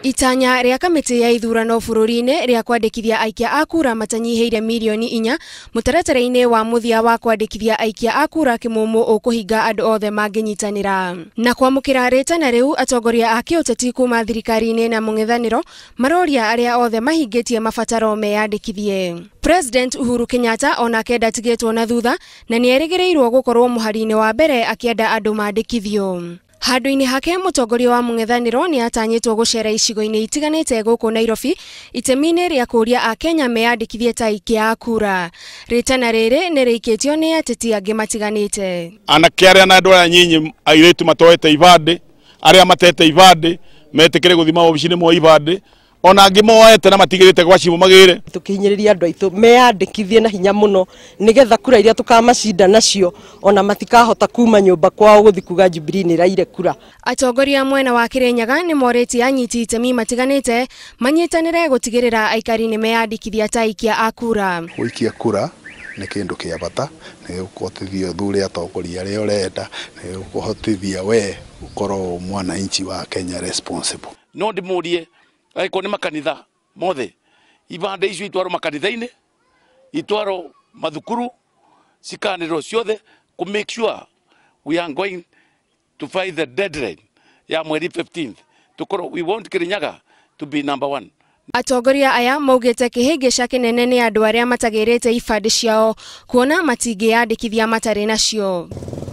Itanya ria kamiti ya ithurano bururi-ini ria kwandikithia aikia a kura matanyihiire milioni 4 mutaratara-ini wa muthia wa kwandikithia aikia a kura kimumu ukuhinga andu othe manginyitanira. Na kwamukira ritana riu atongoria a kiuteti kuma thirikari-ini na mung'ethaniro maroria aria othe mahingitie mabataro meyandikithie. President Uhuru Kenyatta onake ndatigitwo na thutha na nierĩgĩrĩirwo gukorwo muhari-ini wa mbere akienda andu mandikithio. Handu-ini hake mutongoria wa mung'ethaniro ni atanyitwo gucera icigo-ini itiganite guku Nairobi itemi-ini ria kuria a Kenya meyandikithie ta aikia a kura. Ritana riri ni rikitio ni ateti angi matiganite. Anake aria na andu aya nyinyi airitu matoete ibande, aria matete ibande metikire guthima obicini mo ibande, ona angi moete na matigirite gwa cibo magire. Tukihinyiriria andu aitu meyandikithie na hinya muno nigetha kura iria tukamacinda nacio ona matikahota kuma nyumba kwao guthi kuga Jubilee ni raire kura. Atongoria mwena wa Kirinyaga ni moreti anyiti itemi matiganite manyitanire gutigirira aikari ni meyandikithia ta aikia a kura. Guikia kura ni kindu kia bata, ni gukuhotithia thuri atongoria aria urenda, ni gukuhotithia we ukorwo mwananchi wa Kenya responsible. No ndimurie aiko ni makanitha mothe ibande icio itwaro makanitha-ini itwaro mathukuru cikaniro ciothe to make sure we are going to find the deadline ya mweri 15th we want Kirinyaga to be number 1. Atongoria aya maugite kihingica kinene ni andu aria matagirite ibande ciao kuona matingiyandikithia matari nacio.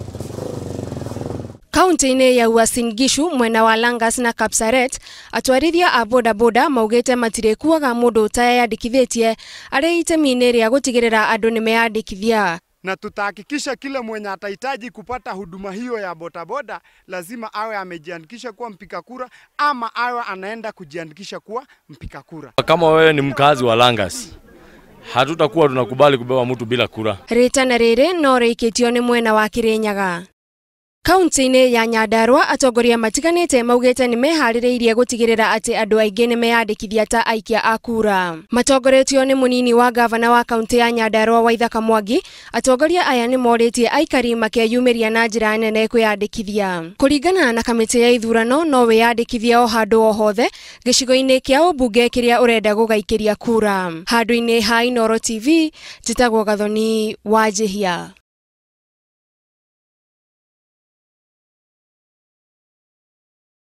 Kaunti-ini ya Uasin Gishu mwena wa Langas na Kapsaret atwarithia a bodaboda maugite matirikuaga mundu utayandikithitie ari itemi-ini ria gutigirira andu ni meyandikithia. Na tutahakikisha kila mwenye atahitaji kupata huduma hiyo ya bodaboda lazima awe amejiandikisha kuwa mpiga kura ama awe anaenda kujiandikisha kuwa mpiga kura. Kama wewe ni mkazi wa Langas, hatutakuwa tunakubali kubeba mtu bila kura. Ritana riri no rikitio ni mwena wa Kirinyaga. Kaunti-ini ya Nyandarua atongoria matiganite maugite ni mehaririirie gutigirira ati andu aingi ni meyandikithia ta aikia a kura. Matongoretio ni munini wa gavana wa kaunti ya Nyandarua Waithaka Mwangi, atongoria aya ni moritie aikari makeyumiria na njira nene kwiyandikithia. Kuringana na kamiti ya ithurano no wiyandikithia o handu o hothe gicigo-ini kia ubunge kiria urenda gugaikiria kura. Handu-ini ha Inooro TV, Njitagwo Gathoni wa Njihia.